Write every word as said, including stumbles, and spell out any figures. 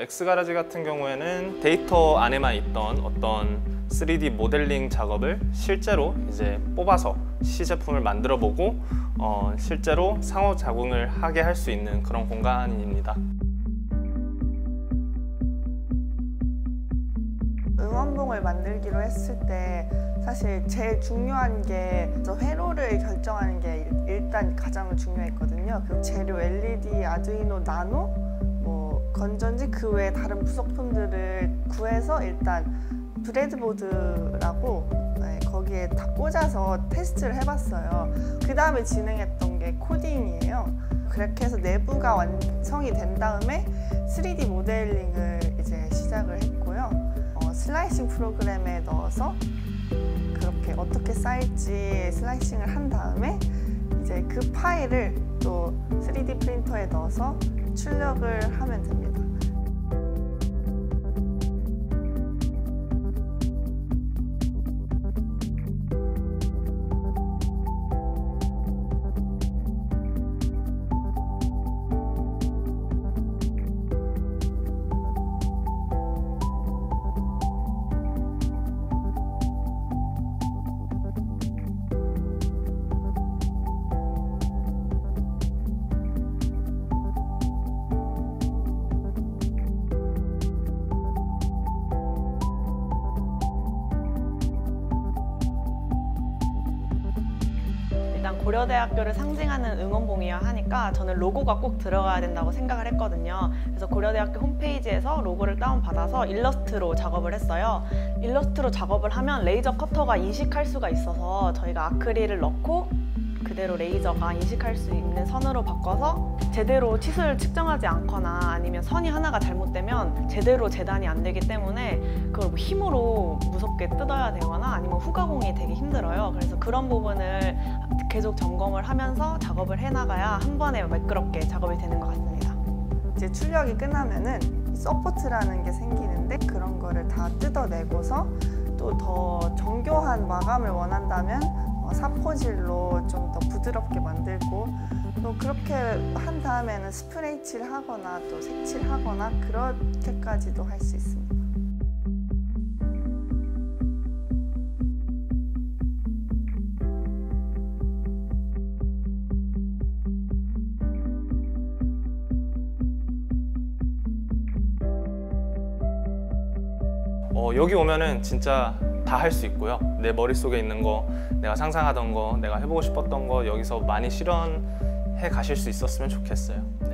엑스가라지 같은 경우에는 데이터 안에만 있던 어떤 쓰리디 모델링 작업을 실제로 이제 뽑아서 시제품을 만들어 보고 어, 실제로 상호작용을 하게 할 수 있는 그런 공간입니다. 응원봉을 만들기로 했을 때 사실 제일 중요한 게 회로를 결정하는 게 일단 가장 중요했거든요. 그 재료 엘이디, 아두이노, 나노, 뭐 건전지 그 외에 다른 부속품들을 구해서 일단 브레드보드라고 네, 거기에 다 꽂아서 테스트를 해봤어요. 그 다음에 진행했던 게 코딩이에요. 그렇게 해서 내부가 완성이 된 다음에 쓰리디 모델링을 이제 시작을 했고요. 어, 슬라이싱 프로그램에 넣어서 그렇게 어떻게 쌓일지 슬라이싱을 한 다음에 이제 그 파일을 또 쓰리디 프린터에 넣어서 출력을 하면 됩니다. 일단 고려대학교를 상징하는 응원봉이어야 하니까 저는 로고가 꼭 들어가야 된다고 생각을 했거든요. 그래서 고려대학교 홈페이지에서 로고를 다운받아서 일러스트로 작업을 했어요. 일러스트로 작업을 하면 레이저 커터가 인식할 수가 있어서 저희가 아크릴을 넣고 그대로 레이저가 인식할 수 있는 선으로 바꿔서 제대로 치수를 측정하지 않거나 아니면 선이 하나가 잘못되면 제대로 재단이 안 되기 때문에 그걸 뭐 힘으로 무섭게 뜯어야 되거나 아니면 후가공이 되게 힘들어요. 그래서 그런 부분을 계속 점검을 하면서 작업을 해나가야 한 번에 매끄럽게 작업이 되는 것 같습니다. 이제 출력이 끝나면은 서포트라는 게 생기는데 그런 거를 다 뜯어내고서 또 더 정교한 마감을 원한다면 사포질로 좀 더 부드럽게 만들고 또 그렇게 한 다음에는 스프레이 칠하거나 또 색칠하거나 그렇게까지도 할 수 있습니다. 어, 여기 오면은 진짜 다 할 수 있고요. 내 머릿속에 있는 거, 내가 상상하던 거, 내가 해보고 싶었던 거 여기서 많이 실현해 가실 수 있었으면 좋겠어요.